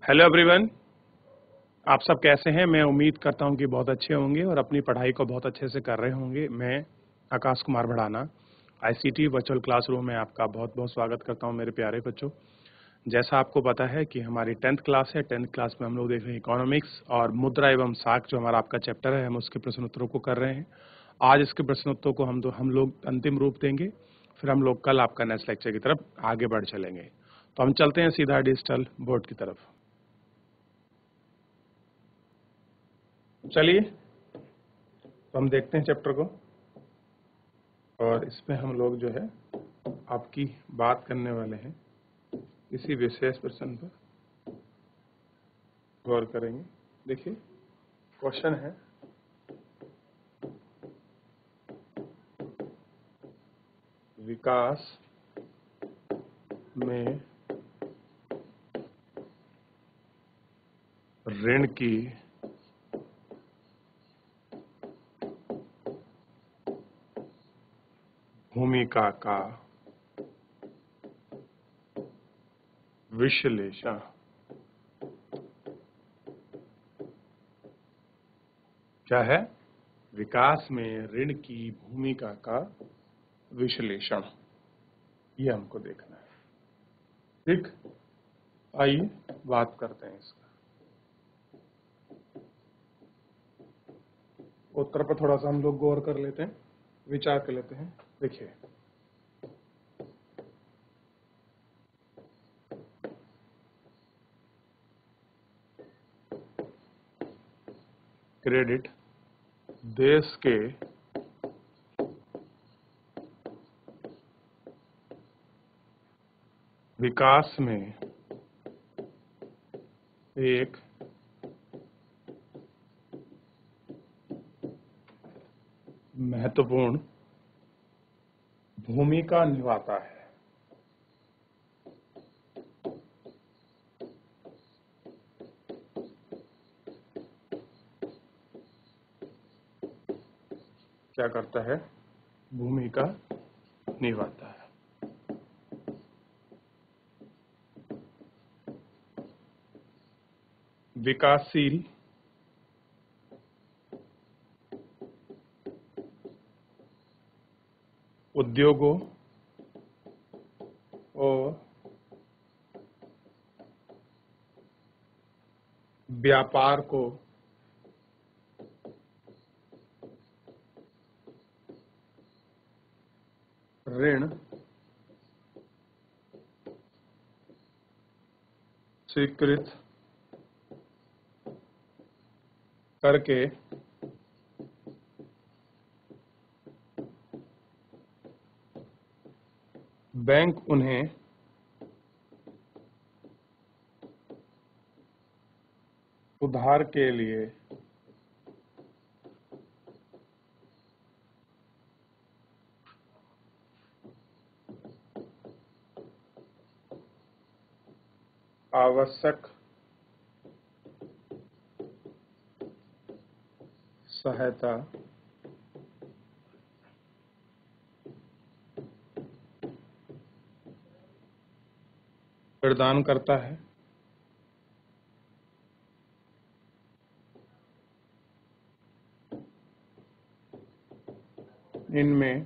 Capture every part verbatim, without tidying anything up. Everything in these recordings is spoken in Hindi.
हेलो एवरीवन, आप सब कैसे हैं। मैं उम्मीद करता हूं कि बहुत अच्छे होंगे और अपनी पढ़ाई को बहुत अच्छे से कर रहे होंगे। मैं Akash Kumar Bhadana ICT virtual classroom में आपका बहुत बहुत स्वागत करता हूं मेरे प्यारे बच्चों। जैसा आपको पता है कि हमारी टेंथ क्लास है। टेंथ क्लास में हम लोग देख रहे हैं इकोनॉमिक्स और मुद्रा एवं साख, जो हमारा आपका चैप्टर है, हम उसके प्रश्न उत्तरों को कर रहे हैं। आज इसके प्रश्न उत्तरों को हम हम लोग अंतिम रूप देंगे, फिर हम लोग कल आपका नेक्स्ट लेक्चर की तरफ आगे बढ़ चलेंगे। तो हम चलते हैं सीधा डिजिटल बोर्ड की तरफ। चलिए, तो हम देखते हैं चैप्टर को, और इसमें हम लोग जो है आपकी बात करने वाले हैं, इसी विशेष प्रश्न पर गौर करेंगे। देखिए, क्वेश्चन है, विकास में ऋण की भूमिका का विश्लेषण। क्या है? विकास में ऋण की भूमिका का विश्लेषण। ये हमको देखना है। ठीक, आइए बात करते हैं इसका। उत्तर पर थोड़ा सा हम लोग गौर कर लेते हैं, विचार कर लेते हैं। देखिए, क्रेडिट देश के विकास में एक महत्वपूर्ण भूमिका निभाता है। क्या करता है? भूमिका निभाता है। विकासशील उद्योगों और व्यापार को ऋण स्वीकृत करके बैंक उन्हें उधार के लिए आवश्यक सहायता प्रदान करता है। इनमें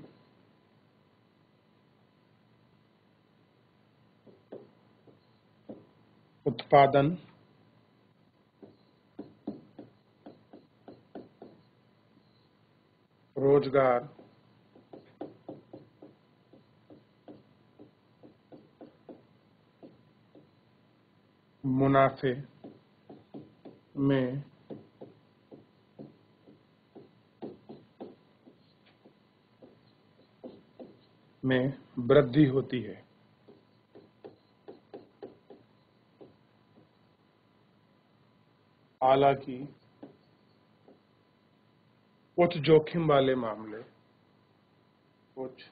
उत्पादन, रोजगार, मुनाफे में में वृद्धि होती है। हालांकि उच्च जोखिम वाले मामले उच्च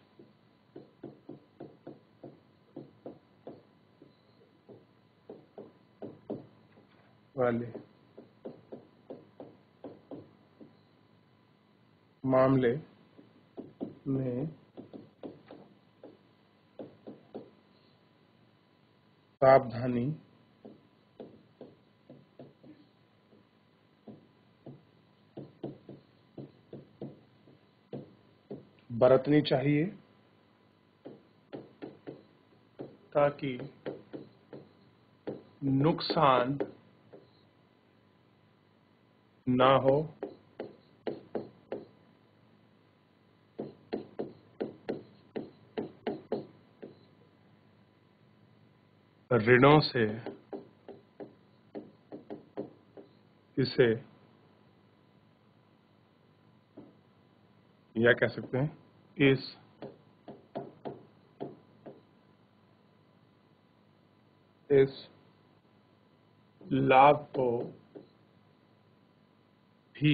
वाले मामले में सावधानी बरतनी चाहिए ताकि नुकसान ना हो ऋणों से इसे या कह सकते हैं इस इस लाभ को भी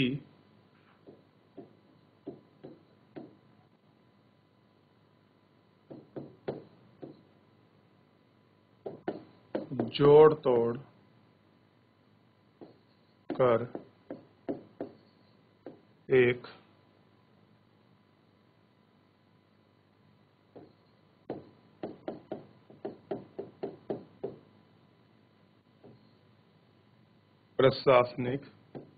जोड़ तोड़ कर एक प्रशासनिक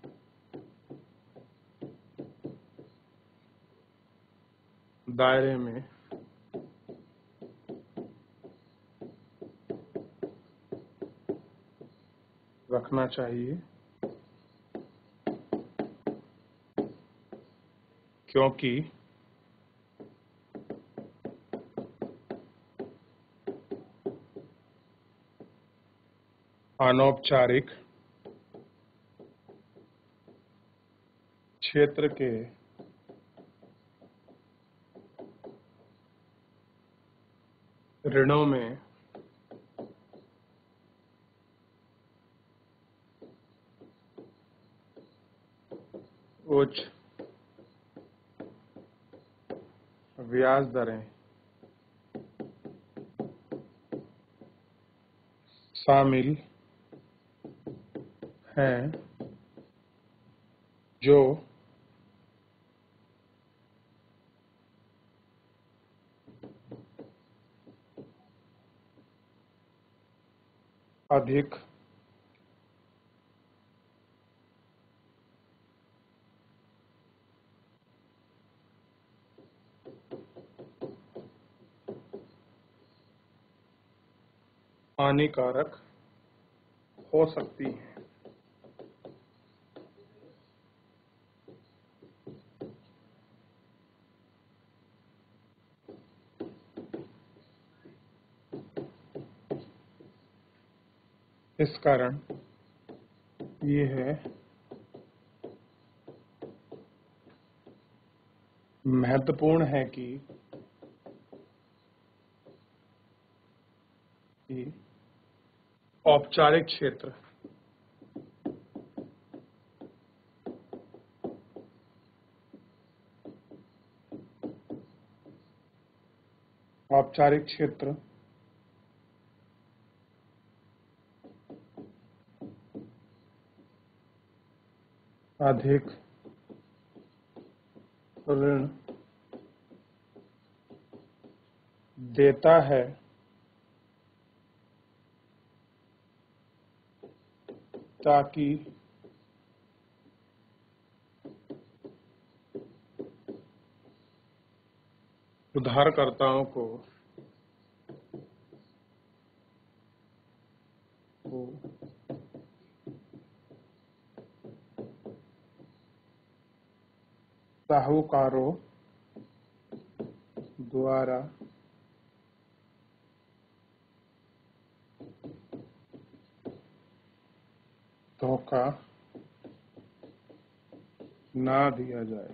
दायरे में रखना चाहिए, क्योंकि अनौपचारिक क्षेत्र के ऋणों में उच्च ब्याज दरें शामिल हैं, जो अधिक हानिकारक हो सकती हैं। इस कारण ये है महत्वपूर्ण है कि कि औपचारिक क्षेत्र औपचारिक क्षेत्र अधिक ऋण देता है, ताकि उधारकर्ताओं को को साहूकारों द्वारा धोखा ना दिया जाए।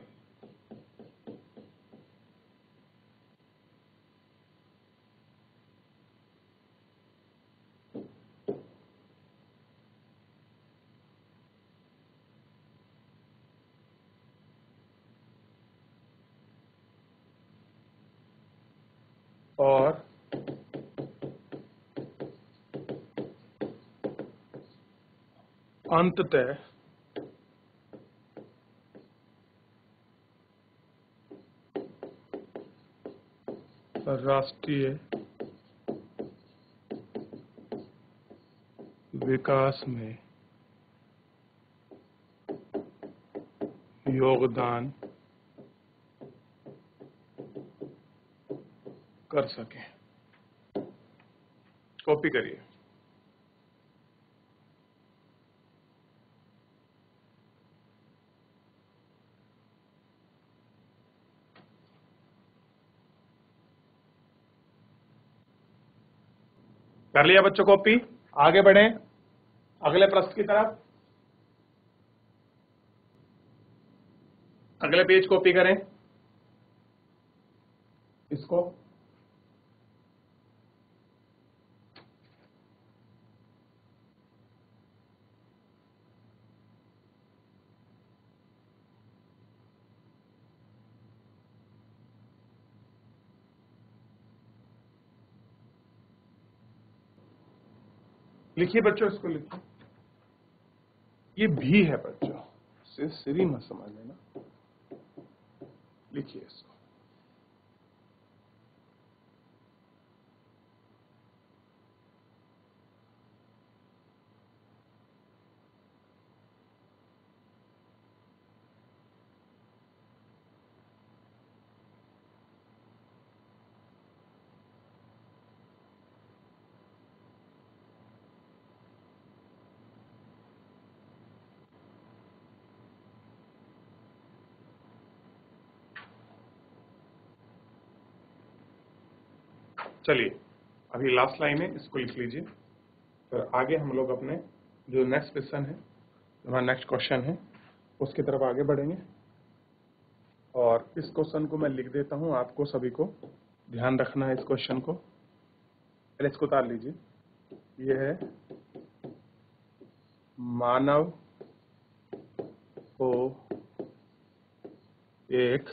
और अंततः राष्ट्रीय विकास में योगदान कर सकें। कॉपी करिए। कर लिया बच्चों कॉपी? आगे बढ़ें अगले प्रश्न की तरफ। अगले पेज कॉपी करें इसको। लिखिए बच्चों, इसको लिखिए। ये भी है बच्चों, सिर्फ सिरी मत समझ लेना। लिखिए इसको। चलिए अभी लास्ट लाइन है, इसको लिख लीजिए। फिर आगे हम लोग अपने जो नेक्स्ट क्वेश्चन है, हमारा नेक्स्ट क्वेश्चन है, उसकी तरफ आगे बढ़ेंगे। और इस क्वेश्चन को मैं लिख देता हूं, आपको सभी को ध्यान रखना है इस क्वेश्चन को। पहले इसको उतार लीजिए। यह है मानव को एक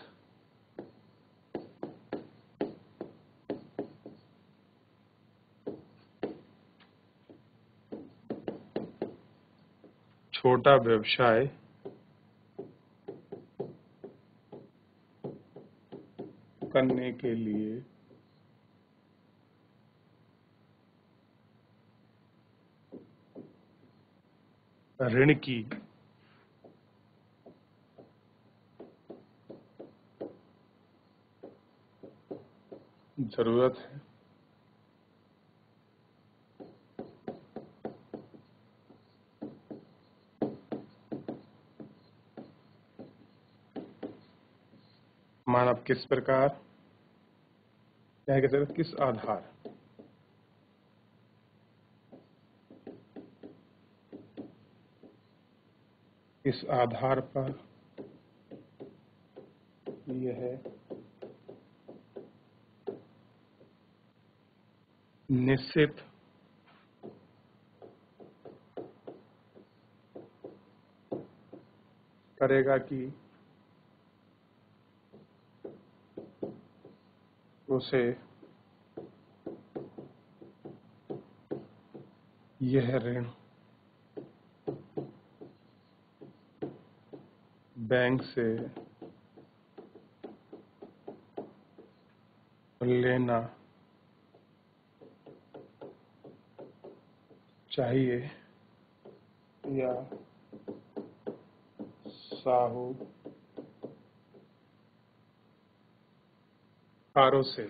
छोटा व्यवसाय करने के लिए ऋण की जरूरत है। मानव किस प्रकार, क्या कहते हैं, किस आधार इस आधार पर यह निश्चित करेगा कि उसे यह ऋण बैंक से लेना चाहिए या साहूकारों से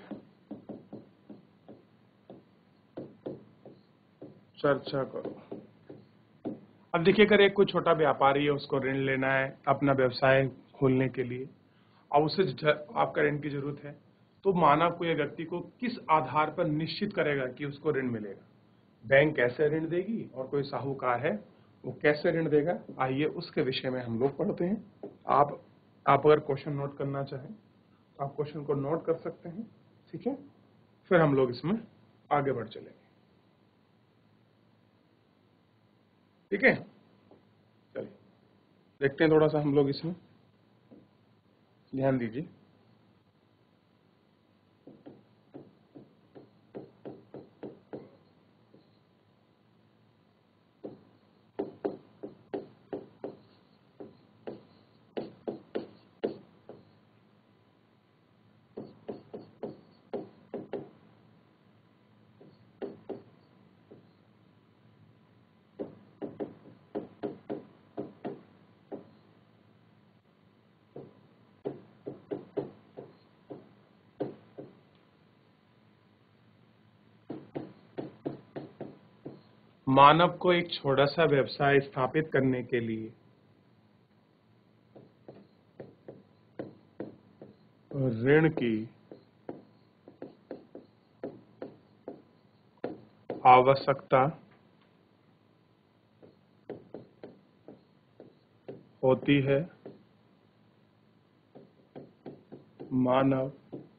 चर्चा करो। अब देखिए, अगर एक कोई छोटा व्यापारी है, उसको ऋण लेना है अपना व्यवसाय खोलने के लिए, और उसे आपका ऋण की जरूरत है, तो मानव को या व्यक्ति को किस आधार पर निश्चित करेगा कि उसको ऋण मिलेगा? बैंक कैसे ऋण देगी और कोई साहूकार है वो कैसे ऋण देगा? आइए उसके विषय में हम लोग पढ़ते हैं। आप आप अगर क्वेश्चन नोट करना चाहें तो आप क्वेश्चन को नोट कर सकते हैं, ठीक है? फिर हम लोग इसमें आगे बढ़ चलेंगे, ठीक है? चलिए देखते हैं थोड़ा सा हम लोग इसमें, ध्यान दीजिए। मानव को एक छोटा सा व्यवसाय स्थापित करने के लिए ऋण की आवश्यकता होती है। मानव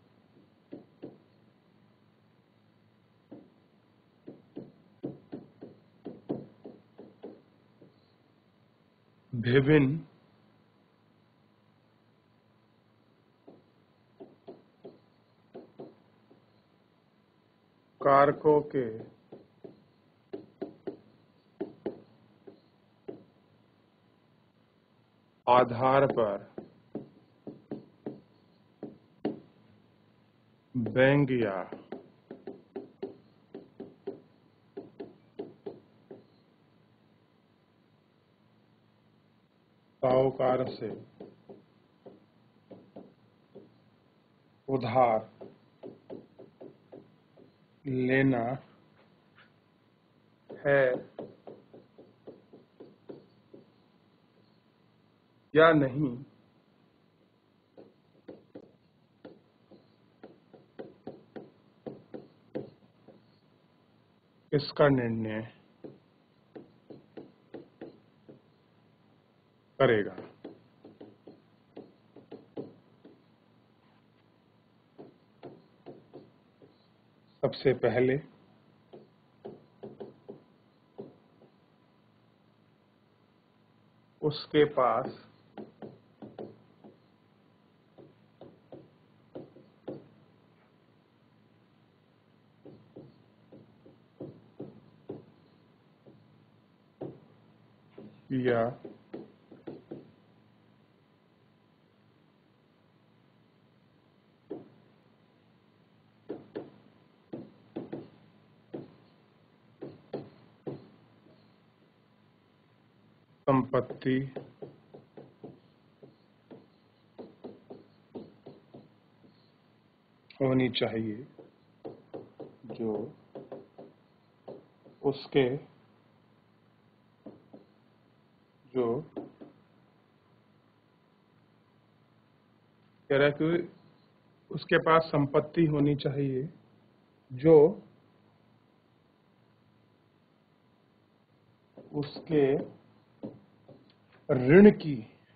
विभिन्न कारकों के आधार पर बैंक या साहूकार से उधार लेना है या नहीं, इसका निर्णय करेगा। सबसे पहले उसके पास या संपत्ति होनी चाहिए जो उसके जो कह रहा है कि उसके पास संपत्ति होनी चाहिए जो उसके ऋण की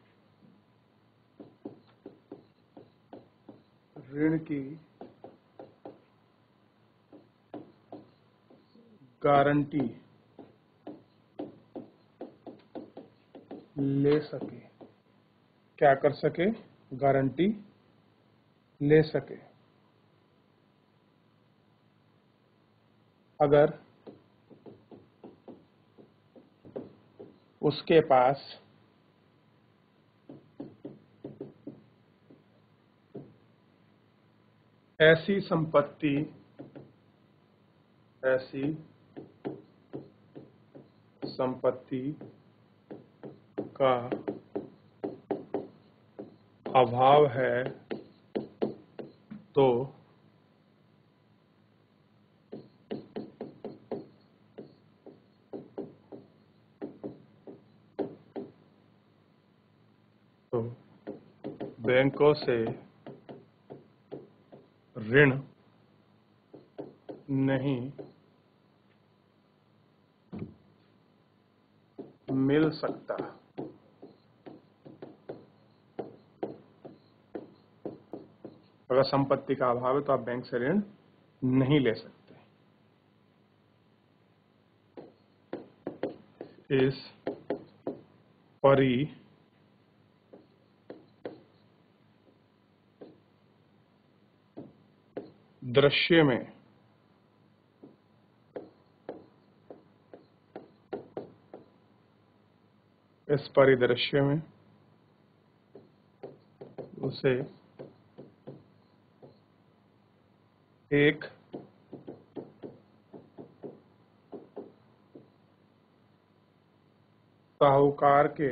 ऋण की गारंटी ले सके। क्या कर सके? गारंटी ले सके। अगर उसके पास ऐसी संपत्ति ऐसी संपत्ति का अभाव है तो तो बैंकों से ऋण नहीं मिल सकता। अगर संपत्ति का अभाव है तो आप बैंक से ऋण नहीं ले सकते। इस परी दृश्य में इस परिदृश्य में उसे एक साहूकार के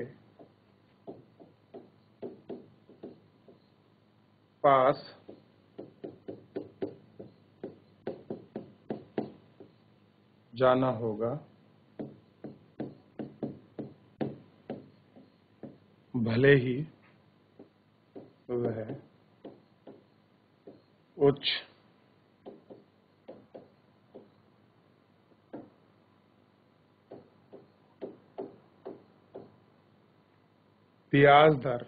पास जाना होगा भले ही वह उच्च ब्याज दर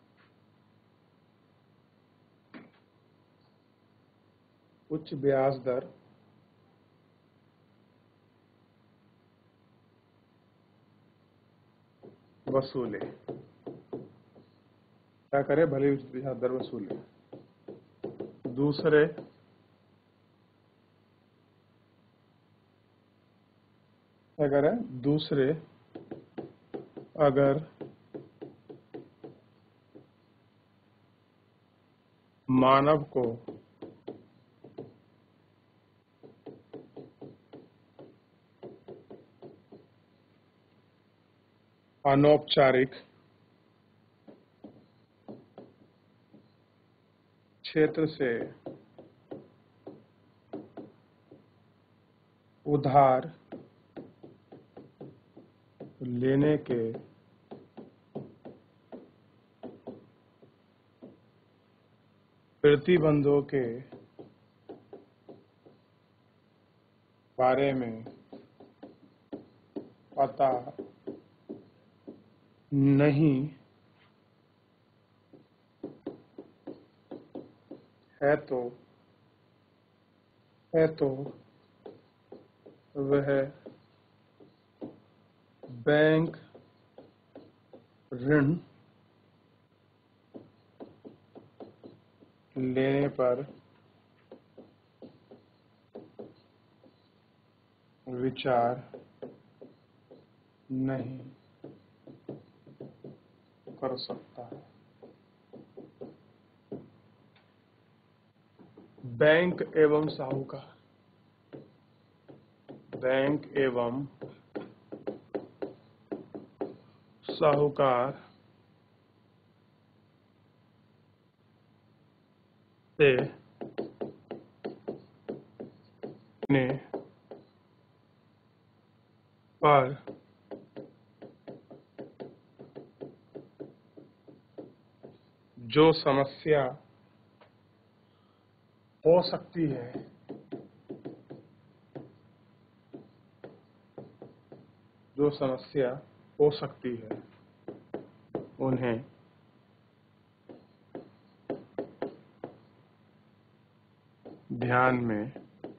उच्च ब्याज दर वसूले। क्या करे? भले उच्च ब्याज दर वसूले। दूसरे क्या करे? दूसरे अगर मानव को अनौपचारिक क्षेत्र से उधार लेने के प्रतिबंधों के बारे में पता नहीं है तो है तो वह बैंक ऋण लेने पर विचार नहीं कर सकता है। बैंक एवं साहूकार बैंक एवं साहूकार से ने पर जो समस्या हो सकती है जो समस्या हो सकती है उन्हें ध्यान में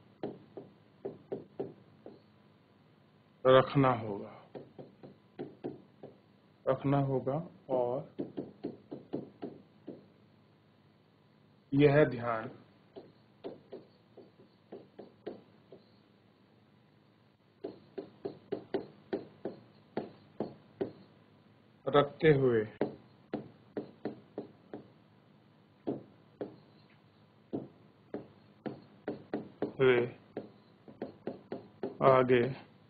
रखना होगा रखना होगा और यह ध्यान रखते हुए हुए आगे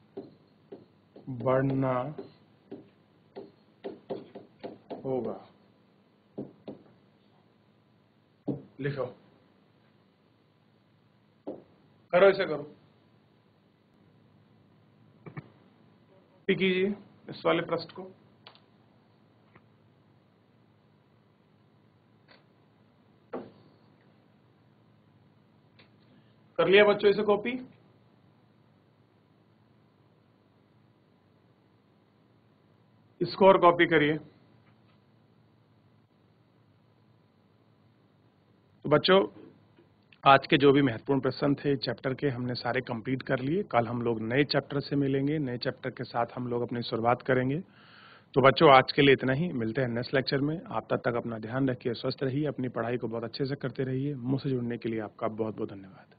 बढ़ना होगा। लिखो, करो, इसे करो, कॉपी कीजिए इस वाले प्रश्न को। कर लिया बच्चों इसे कॉपी? इसको और कॉपी करिए। तो बच्चों, आज के जो भी महत्वपूर्ण प्रश्न थे चैप्टर के हमने सारे कंप्लीट कर लिए। कल हम लोग नए चैप्टर से मिलेंगे, नए चैप्टर के साथ हम लोग अपनी शुरुआत करेंगे। तो बच्चों, आज के लिए इतना ही। मिलते हैं नेक्स्ट लेक्चर में। आप तब तक अपना ध्यान रखिए, स्वस्थ रहिए, अपनी पढ़ाई को बहुत अच्छे से करते रहिए। मुझसे जुड़ने के लिए आपका बहुत बहुत धन्यवाद।